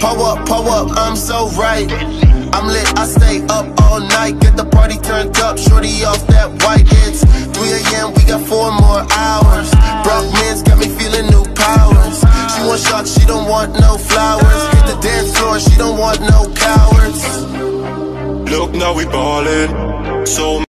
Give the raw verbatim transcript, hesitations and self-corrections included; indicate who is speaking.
Speaker 1: Pull up, pull up, I'm so right. I'm lit, I stay up all night. Get the party turned up, shorty off that white. It's three A M, we got four more hours. Broke men's got me feeling new powers. She want shots, she don't want no flowers. Hit the dance floor, she don't want no cowards.
Speaker 2: Look, now we ballin', so